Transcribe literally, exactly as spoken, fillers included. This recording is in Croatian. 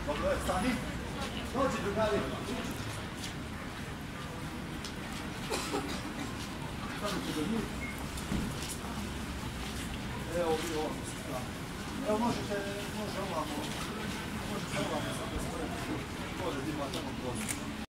Dobro je, stani. Dođi, drugari. Stanite do njih. Evo, vi ovako se strane. Evo, možete, može ovamo. Možete ovamo sad da spremite. Može, ima tamo prostor.